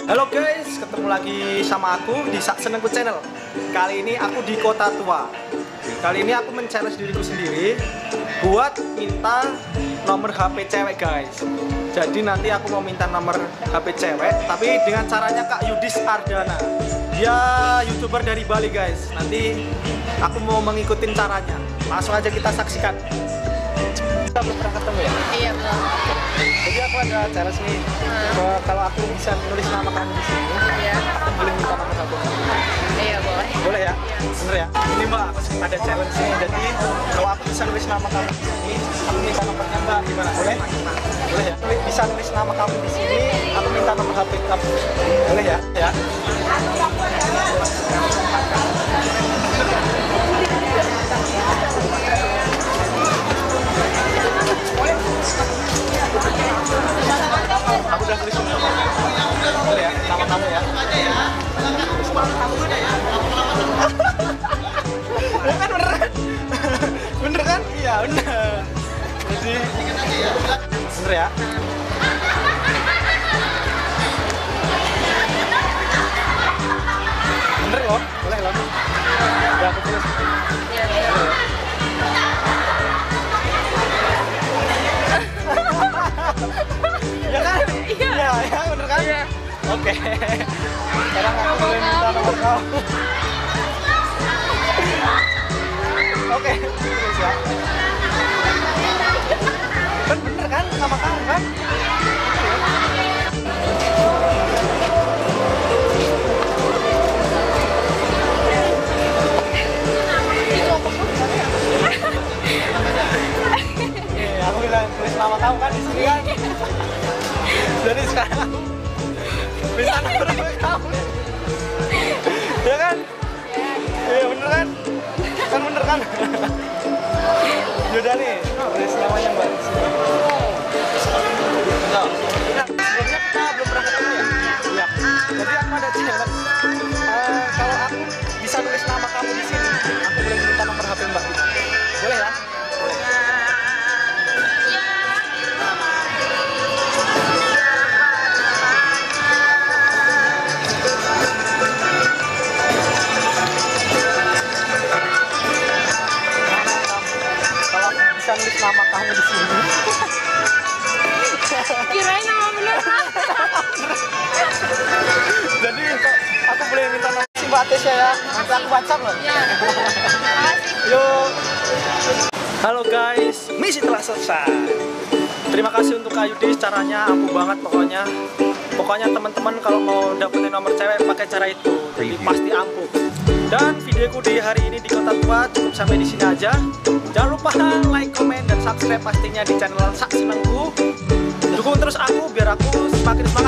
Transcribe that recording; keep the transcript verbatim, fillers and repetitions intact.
Halo guys, ketemu lagi sama aku di Sak Senengku Channel. Kali ini aku di Kota Tua. Kali ini aku men-challenge diriku sendiri buat minta nomor H P cewek guys. Jadi nanti aku mau minta nomor H P cewek, tapi dengan caranya Kak Yudis Ardana. Dia YouTuber dari Bali guys. Nanti aku mau mengikuti caranya. Langsung aja kita saksikan. Kita belum pernah ketemu ya? Iya belum. Jadi aku ada challenge nih. Hmm. Kalau aku bisa nulis nama kamu di sini, iya. aku boleh minta nomor H P. Iya boleh. Boleh ya? Iya. Bener ya? Ini Mbak, aku ada challenge nih. Jadi kalau aku bisa nulis nama kamu di sini, aku minta nomornya Mbak. Gimana? Boleh? Boleh ya? Bisa nulis nama kamu di sini, aku minta nomor H P kamu. Boleh ya? Ya. Aku udah tulis nama. Boleh ya? Nama kamu ya? Ya kan beneran? Bener kan? Iya bener. Jadi bener ya? Bener loh? Boleh loh? Udah aku tulis. Iya boleh. Ya kan? Iya. Ya, ya bener kan? Iya. Oke. Sekarang aku boleh minta nomor kamu. Oke, tulis ya. Kan bener kan? Nama kamu kan? Aku bilang tulis nama kamu kan di sini kan. Jadi sekarang minta nomor kamu. Ya kan? Iya bener kan? Kan bener kan? Yaudah nih, tulis namanya Mbak di sini. Nah, sebelumnya kita belum pernah ketemu ya? Iya. Jadi aku ada challenge. Uh, kalau aku bisa nulis nama kamu di sini, aku boleh minta nomor H P Mbak. Boleh ya? Boleh. Nulis nama kamu di sini. Kirain nama beneran. Jadi aku boleh minta nomor si Mbak Tesya ya. Nanti aku WhatsApp loh. Iya. Yuk. Halo guys, misi telah selesai. Terima kasih untuk Kak Yudis, caranya ampuh banget pokoknya. Pokoknya teman-teman kalau mau dapetin nomor cewek pakai cara itu, jadi pasti ampuh. Dan videoku di hari ini di Kota Tua cukup sampai di sini aja. Jangan lupa like, komen, dan subscribe pastinya di channel Sak Senengku. Dukung terus aku biar aku semakin semangat